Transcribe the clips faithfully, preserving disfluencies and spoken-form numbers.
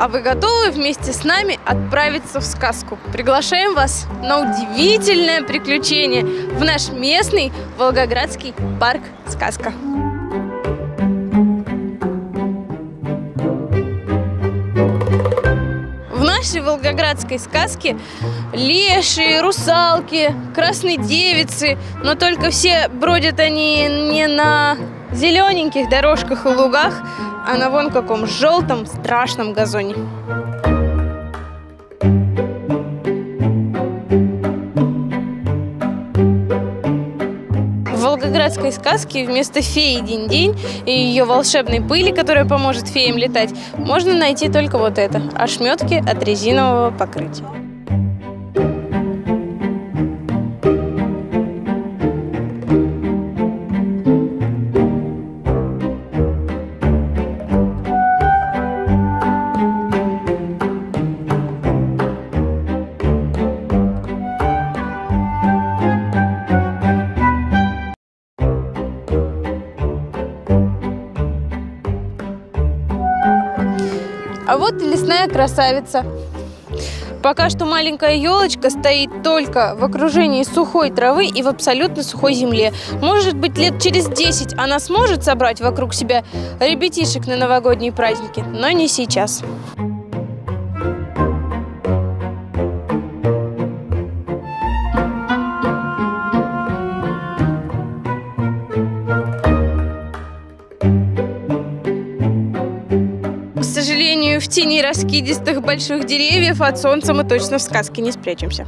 А вы готовы вместе с нами отправиться в сказку? Приглашаем вас на удивительное приключение в наш местный Волгоградский парк «Сказка». В нашей волгоградской сказке леши, русалки, красные девицы, но только все бродят они не на зелененьких дорожках и лугах, а на вон каком желтом страшном газоне. В волгоградской сказке вместо феи Динь-Динь и ее волшебной пыли, которая поможет феям летать, можно найти только вот это – ошметки от резинового покрытия. А вот и лесная красавица. Пока что маленькая елочка стоит только в окружении сухой травы и в абсолютно сухой земле. Может быть, лет через десять она сможет собрать вокруг себя ребятишек на новогодние праздники, но не сейчас. К сожалению, в тени раскидистых больших деревьев от солнца мы точно в сказке не спрячемся.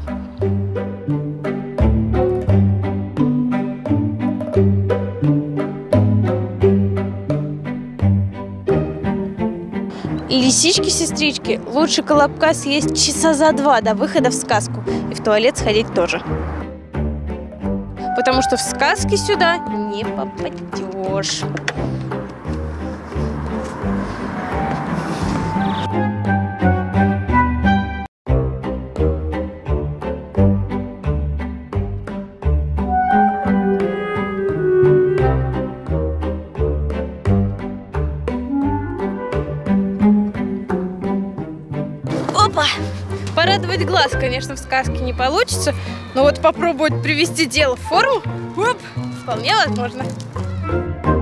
Лисички-сестрички, лучше колобка съесть часа за два до выхода в сказку и в туалет сходить тоже. Потому что в сказке сюда не попадешь. Опа! Порадовать глаз, конечно, в сказке не получится, но вот попробовать привести дело в форму, оп, вполне возможно.